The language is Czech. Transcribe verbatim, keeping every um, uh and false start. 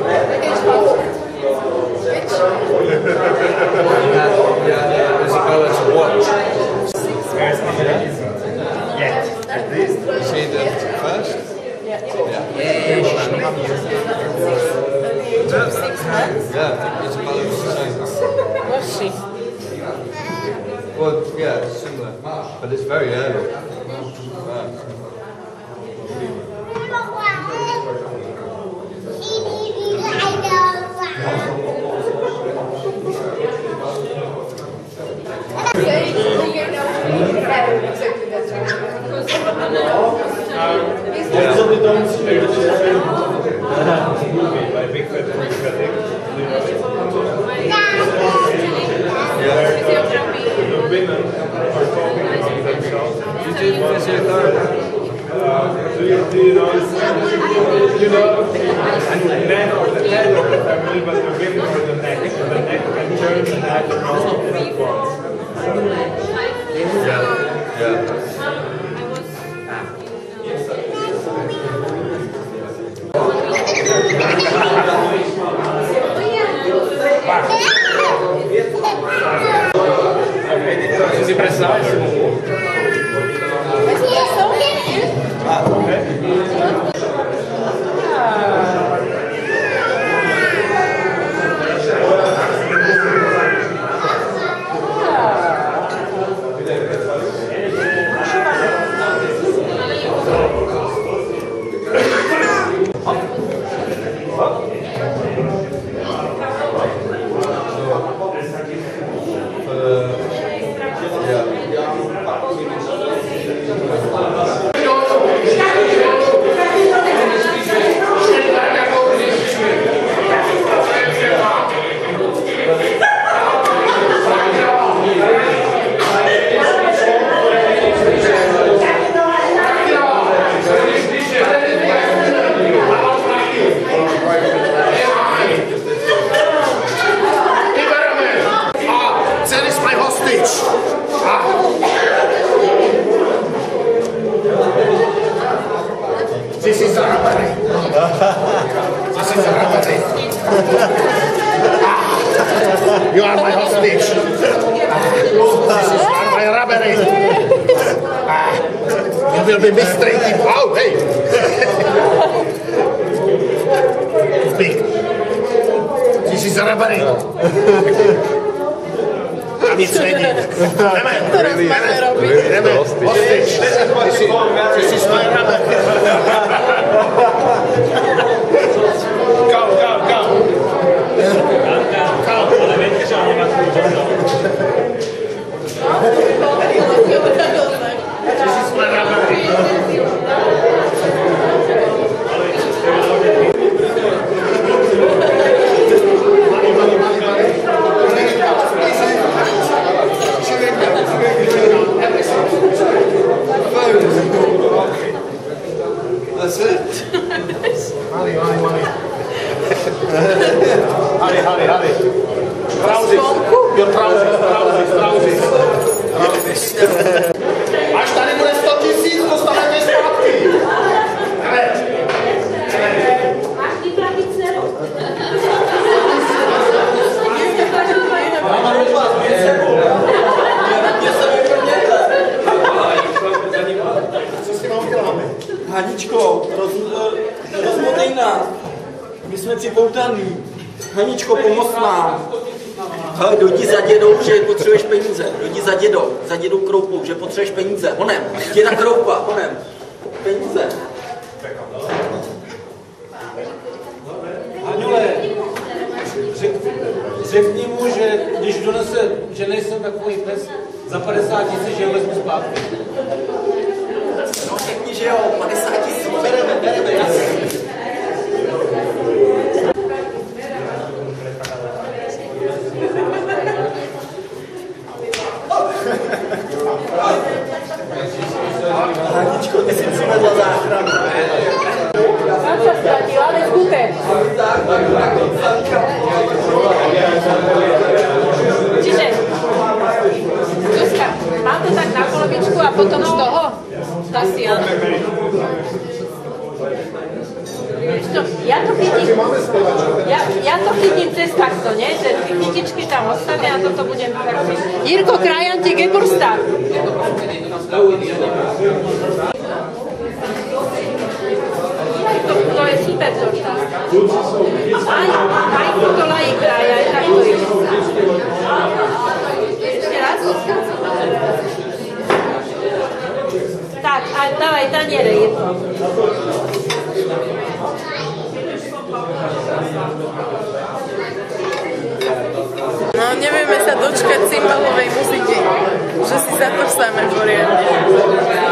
Does it go as a watch? Yeah, at least. You see them first? Yeah. Yeah. Six months? Yeah, I think it's about the same. Was she? Well, yeah, it's similar, but it's very early. Right. You do physiotherapy? Do you, do you know, you know, the men or the head of the family, but the women or the neck, and the neck can turn and add the nose and the front. Yeah. Yeah. Così pressare. This is a robbery. This is a robbery. You are my hostage. This is my robbery. You will be mistreated. Oh, hey. Speak. This is a robbery. I'm enslaved. Really, really hostage. Hostage. This is, this is my robbery. Go, go, go. This is my robbery. That's it. Hurry, hurry, hurry. Hurry, hurry, hurry. Trousers. Your trousers, trousers, trousers. Trousers. Až tady bude sto tisíc, dostaneme zpátky. Máš ty pravice? Co s tím uděláme? Haničko, roz, rozmotej nás. My jsme připoutaný. Haničko, pomoz nám. Hele, dojdi za dědou, že potřebuješ peníze. Dojdi za dědou, za dědou Kroupou, že potřebuješ peníze. Honem, děda Kroupa, honem. Peníze. Haňule, řek, řekni mu, že když donese, že nejsem takový pes, za padesát tisíc, že ho vezmu zpátky. No, řekni, že jo, padesát tisíc, bereme, bereme, jasně. Haničko, ty jsi přivedla záchranu. Mám se ztratil, ale skutek. Čiže, Zuzka, mám to tak na polovičku a potom z toho? To asi áno. Ja to chytím. to chytím cez takto, nie? Že kytičky tam ostane a toto budem takto. Jirko, krajan ti Geburstag. To, to je super torta. Aj, aj to lají kraja, aj takto je. Ešte raz. Tak, a dávaj taniere, Jirko. No, nevieme sa dočkať cymbalovej muziky, že si zatrsáme poriadne.